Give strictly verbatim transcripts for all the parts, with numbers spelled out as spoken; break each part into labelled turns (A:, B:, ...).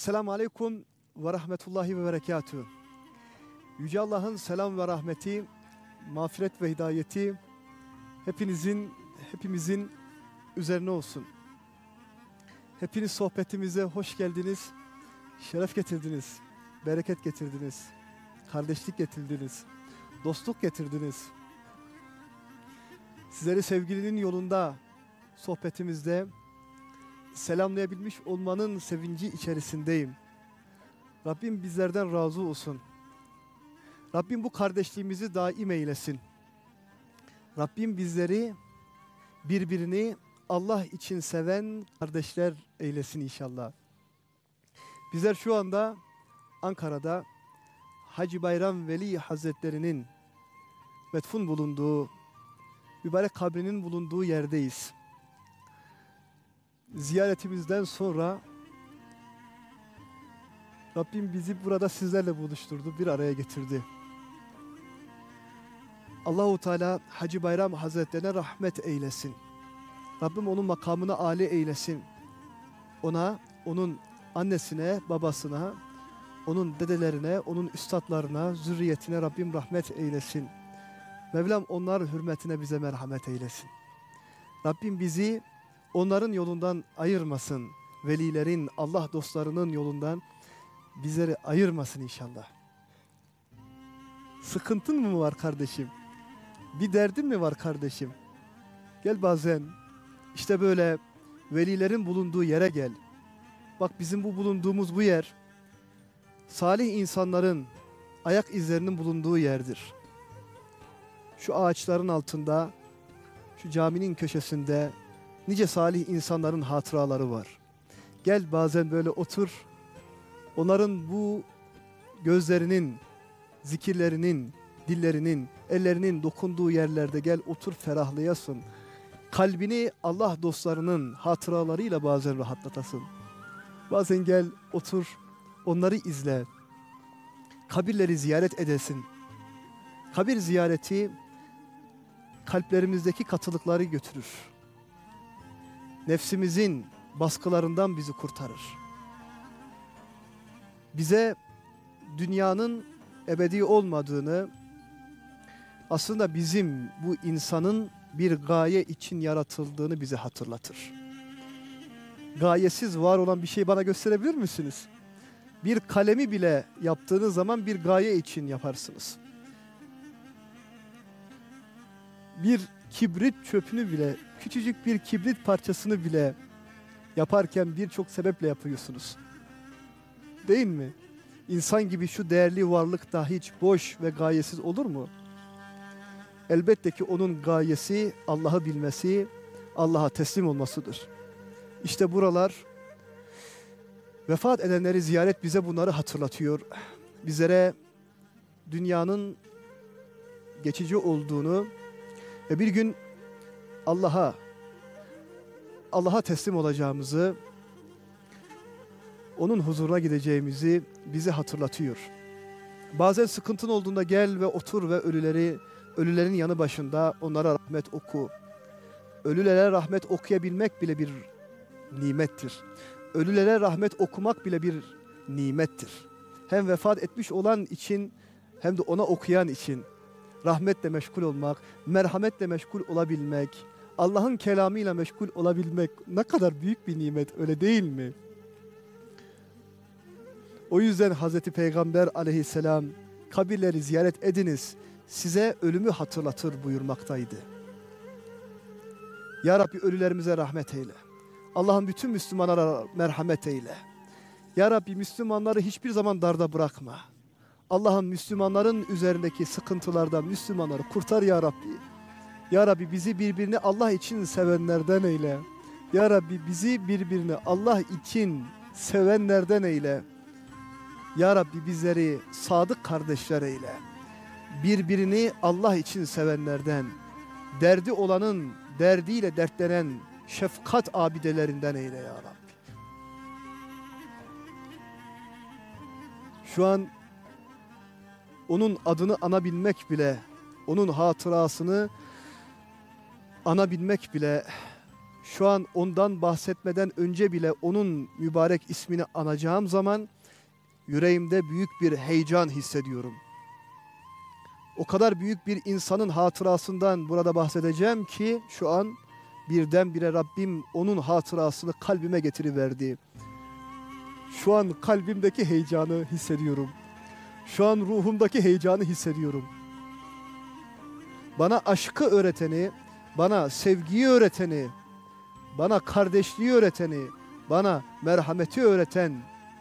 A: Selamun Aleyküm ve Rahmetullahi ve Berekatuhu. Yüce Allah'ın selam ve rahmeti, mağfiret ve hidayeti hepinizin, hepimizin üzerine olsun. Hepiniz sohbetimize hoş geldiniz, şeref getirdiniz, bereket getirdiniz, kardeşlik getirdiniz, dostluk getirdiniz. Sizleri sevgilinin yolunda sohbetimizde selamlayabilmiş olmanın sevinci içerisindeyim. Rabbim bizlerden razı olsun. Rabbim bu kardeşliğimizi daim eylesin. Rabbim bizleri birbirini Allah için seven kardeşler eylesin inşallah. Bizler şu anda Ankara'da Hacı Bayram Veli Hazretleri'nin metfun bulunduğu, mübarek kabrinin bulunduğu yerdeyiz. Ziyaretimizden sonra Rabbim bizi burada sizlerle buluşturdu, bir araya getirdi. Allahu Teala Hacı Bayram Hazretlerine rahmet eylesin. Rabbim onun makamını âli eylesin. Ona, onun annesine, babasına, onun dedelerine, onun üstadlarına, zürriyetine Rabbim rahmet eylesin. Mevlam onlar hürmetine bize merhamet eylesin. Rabbim bizi onların yolundan ayırmasın. Velilerin, Allah dostlarının yolundan bizleri ayırmasın inşallah. Sıkıntın mı var kardeşim? Bir derdin mi var kardeşim? Gel bazen işte böyle velilerin bulunduğu yere gel. Bak bizim bu bulunduğumuz bu yer salih insanların ayak izlerinin bulunduğu yerdir. Şu ağaçların altında, şu caminin köşesinde nice salih insanların hatıraları var. Gel bazen böyle otur. Onların bu gözlerinin, zikirlerinin, dillerinin, ellerinin dokunduğu yerlerde gel otur, ferahlayasın. Kalbini Allah dostlarının hatıralarıyla bazen rahatlatasın. Bazen gel otur, onları izle. Kabirleri ziyaret edesin. Kabir ziyareti kalplerimizdeki katılıkları götürür. Nefsimizin baskılarından bizi kurtarır. Bize dünyanın ebedi olmadığını, aslında bizim bu insanın bir gaye için yaratıldığını bize hatırlatır. Gayesiz var olan bir şey bana gösterebilir misiniz? Bir kalemi bile yaptığınız zaman bir gaye için yaparsınız. Bir kibrit çöpünü bile, küçücük bir kibrit parçasını bile yaparken birçok sebeple yapıyorsunuz. Değil mi? İnsan gibi şu değerli varlık da hiç boş ve gayesiz olur mu? Elbette ki onun gayesi Allah'ı bilmesi, Allah'a teslim olmasıdır. İşte buralar, vefat edenleri ziyaret bize bunları hatırlatıyor. Bizlere dünyanın geçici olduğunu ve bir gün Allah'a Allah'a teslim olacağımızı, onun huzuruna gideceğimizi bize hatırlatıyor. Bazen sıkıntın olduğunda gel ve otur ve ölüleri, ölülerin yanı başında onlara rahmet oku. Ölülere rahmet okuyabilmek bile bir nimettir. Ölülere rahmet okumak bile bir nimettir. Hem vefat etmiş olan için hem de ona okuyan için rahmetle meşgul olmak, merhametle meşgul olabilmek, Allah'ın kelamıyla meşgul olabilmek ne kadar büyük bir nimet, öyle değil mi? O yüzden Hazreti Peygamber aleyhisselam kabirleri ziyaret ediniz, size ölümü hatırlatır buyurmaktaydı. Ya Rabbi ölülerimize rahmet eyle. Allah'ın bütün Müslümanlara merhamet eyle. Ya Rabbi Müslümanları hiçbir zaman darda bırakma. Allah'ın Müslümanların üzerindeki sıkıntılardan Müslümanları kurtar ya Rabbi. Ya Rabbi bizi birbirini Allah için sevenlerden eyle. Ya Rabbi bizi birbirini Allah için sevenlerden eyle. Ya Rabbi bizleri sadık kardeşler eyle. Birbirini Allah için sevenlerden, derdi olanın derdiyle dertlenen şefkat abidelerinden eyle ya Rabbi. Şu an onun adını anabilmek bile, onun hatırasını anabilmek bile şu an ondan bahsetmeden önce bile onun mübarek ismini anacağım zaman yüreğimde büyük bir heyecan hissediyorum. O kadar büyük bir insanın hatırasından burada bahsedeceğim ki şu an birdenbire Rabbim onun hatırasını kalbime getiriverdi. Şu an kalbimdeki heyecanı hissediyorum. Şu an ruhumdaki heyecanı hissediyorum. Bana aşkı öğreteni, bana sevgiyi öğreteni, bana kardeşliği öğreteni, bana merhameti öğreten,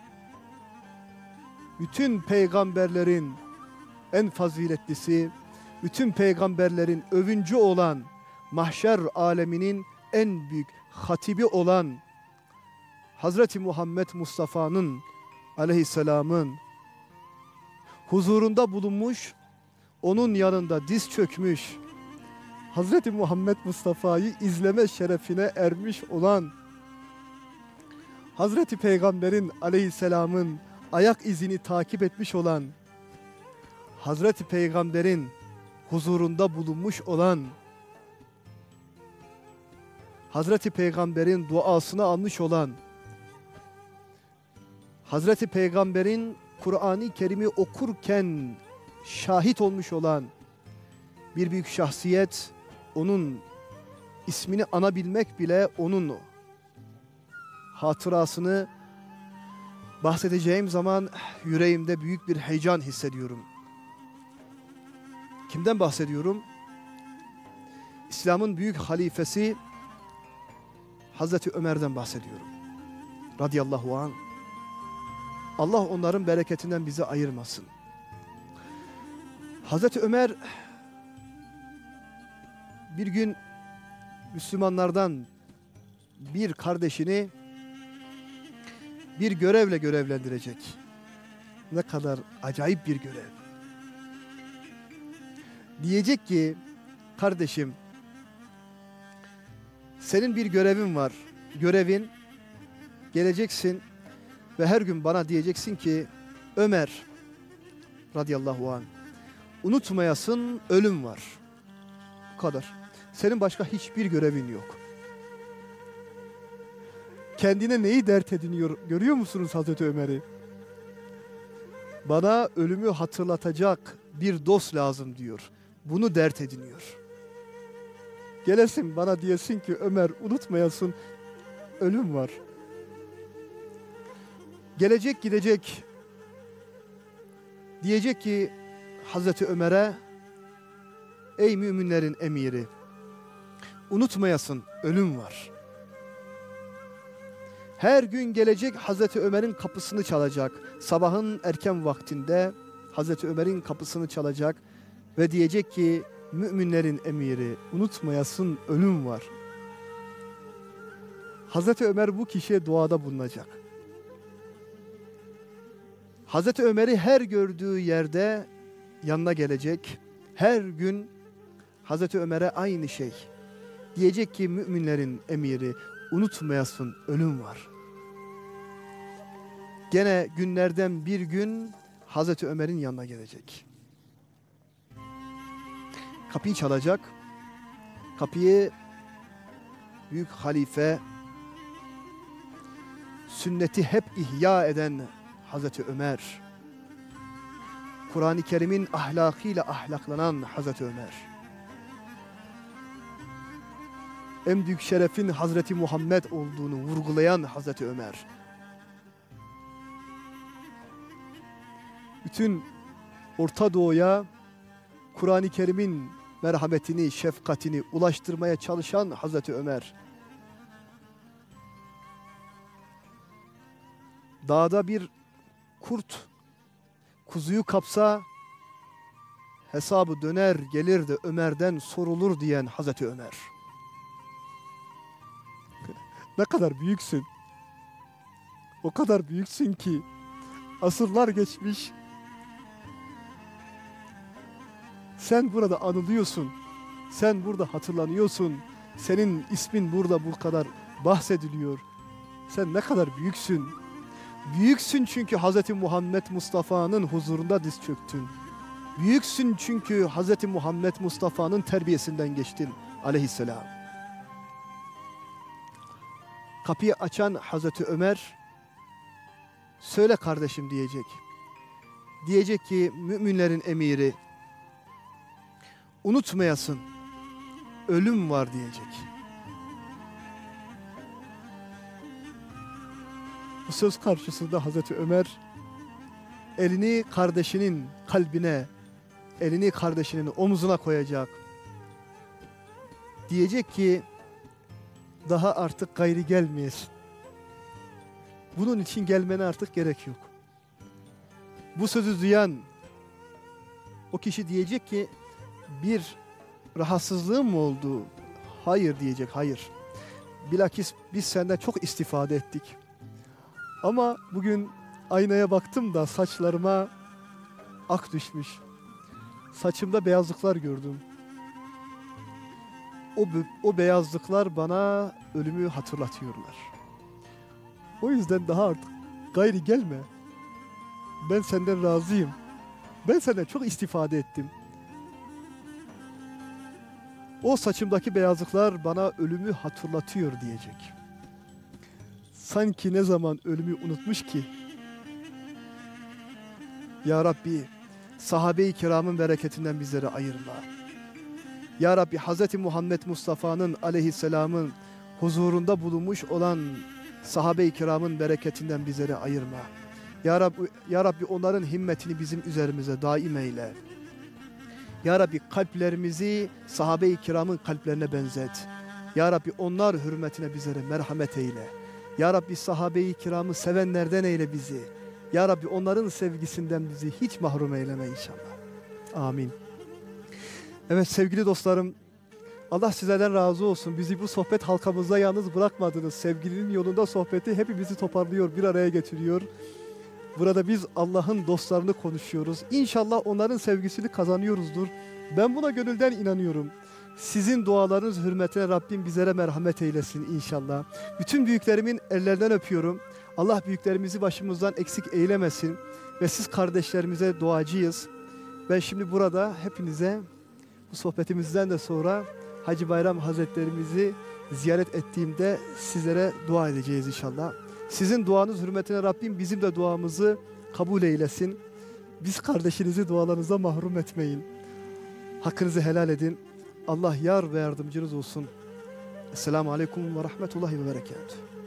A: bütün peygamberlerin en faziletlisi, bütün peygamberlerin övüncü olan, mahşer aleminin en büyük hatibi olan Hazreti Muhammed Mustafa'nın aleyhisselamın huzurunda bulunmuş, onun yanında diz çökmüş, Hazreti Muhammed Mustafa'yı izleme şerefine ermiş olan Hazreti Peygamber'in aleyhisselamın ayak izini takip etmiş olan, Hazreti Peygamber'in huzurunda bulunmuş olan, Hazreti Peygamber'in duasını almış olan, Hazreti Peygamber'in Kur'an-ı Kerim'i okurken şahit olmuş olan bir büyük şahsiyet, onun ismini anabilmek bile onun hatırasını bahsedeceğim zaman yüreğimde büyük bir heyecan hissediyorum. Kimden bahsediyorum? İslam'ın büyük halifesi Hazreti Ömer'den bahsediyorum. Radiyallahu anh. Allah onların bereketinden bizi ayırmasın. Hazreti Ömer bir gün Müslümanlardan bir kardeşini bir görevle görevlendirecek. Ne kadar acayip bir görev. Diyecek ki, kardeşim, senin bir görevin var. Görevin, geleceksin ve her gün bana diyeceksin ki, Ömer radıyallahu anh, unutmayasın ölüm var. Bu kadar. Senin başka hiçbir görevin yok. Kendine neyi dert ediniyor görüyor musunuz Hazreti Ömer'i? Bana ölümü hatırlatacak bir dost lazım diyor. Bunu dert ediniyor. Gelesin bana diyesin ki Ömer unutmayasın ölüm var. Gelecek gidecek. Diyecek ki Hazreti Ömer'e, ey müminlerin emiri, unutmayasın ölüm var. Her gün gelecek Hazreti Ömer'in kapısını çalacak. Sabahın erken vaktinde Hazreti Ömer'in kapısını çalacak ve diyecek ki müminlerin emiri, unutmayasın ölüm var. Hazreti Ömer bu kişiye duada bulunacak. Hazreti Ömer'i her gördüğü yerde yanına gelecek. Her gün Hazreti Ömer'e aynı şey. Diyecek ki müminlerin emiri, unutmayasın ölüm var. Gene günlerden bir gün Hazreti Ömer'in yanına gelecek. Kapıyı çalacak. Kapıyı büyük halife, sünneti hep ihya eden Hazreti Ömer, Kur'an-ı Kerim'in ahlakıyla ahlaklanan Hazreti Ömer, en büyük şerefin Hazreti Muhammed olduğunu vurgulayan Hazreti Ömer, bütün Orta Doğu'ya Kur'an-ı Kerim'in merhametini, şefkatini ulaştırmaya çalışan Hazreti Ömer, dağda bir kurt kuzuyu kapsa hesabı döner gelir de Ömer'den sorulur diyen Hazreti Ömer. Ne kadar büyüksün. O kadar büyüksün ki asırlar geçmiş. Sen burada anılıyorsun. Sen burada hatırlanıyorsun. Senin ismin burada bu kadar bahsediliyor. Sen ne kadar büyüksün. Büyüksün çünkü Hz. Muhammed Mustafa'nın huzurunda diz çöktün. Büyüksün çünkü Hz. Muhammed Mustafa'nın terbiyesinden geçtin aleyhisselam. Kapıyı açan Hazreti Ömer, söyle kardeşim diyecek. Diyecek ki müminlerin emiri, unutmayasın, ölüm var diyecek. Bu söz karşısında Hazreti Ömer elini kardeşinin kalbine, elini kardeşinin omzuna koyacak. Diyecek ki daha artık gayri gelmeyesin. Bunun için gelmene artık gerek yok. Bu sözü duyan o kişi diyecek ki bir rahatsızlığım mı oldu? Hayır diyecek, hayır. Bilakis biz senden çok istifade ettik. Ama bugün aynaya baktım da saçlarıma ak düşmüş. Saçımda beyazlıklar gördüm. O, o beyazlıklar bana ölümü hatırlatıyorlar. O yüzden daha artık gayri gelme. Ben senden razıyım. Ben senden çok istifade ettim. O saçımdaki beyazlıklar bana ölümü hatırlatıyor diyecek. Sanki ne zaman ölümü unutmuş ki. Ya Rabbi, sahabe-i kiramın bereketinden bizleri ayırma. Ya Rabbi, Hz. Muhammed Mustafa'nın aleyhisselamın huzurunda bulunmuş olan sahabe-i kiramın bereketinden bizleri ayırma. Ya Rabbi, Ya Rabbi onların himmetini bizim üzerimize daim eyle. Ya Rabbi kalplerimizi sahabe-i kiramın kalplerine benzet. Ya Rabbi onlar hürmetine bizlere merhamet eyle. Ya Rabbi sahabe-i kiramı sevenlerden eyle bizi. Ya Rabbi onların sevgisinden bizi hiç mahrum eyleme inşallah. Amin. Evet sevgili dostlarım, Allah sizlerden razı olsun. Bizi bu sohbet halkamızda yalnız bırakmadınız. Sevgilinin yolunda sohbeti hepimizi toparlıyor, bir araya getiriyor. Burada biz Allah'ın dostlarını konuşuyoruz. İnşallah onların sevgisini kazanıyoruzdur. Ben buna gönülden inanıyorum. Sizin dualarınız hürmetine Rabbim bizlere merhamet eylesin inşallah. Bütün büyüklerimin ellerinden öpüyorum. Allah büyüklerimizi başımızdan eksik eylemesin. Ve siz kardeşlerimize duacıyız. Ben şimdi burada hepinize bu sohbetimizden de sonra Hacı Bayram Hazretlerimizi ziyaret ettiğimde sizlere dua edeceğiz inşallah. Sizin duanız hürmetine Rabbim bizim de duamızı kabul eylesin. Biz kardeşinizi dualarınıza mahrum etmeyin. Hakkınızı helal edin. Allah yar ve yardımcınız olsun. Esselamu Aleyküm ve Rahmetullahi ve Berekatuhu.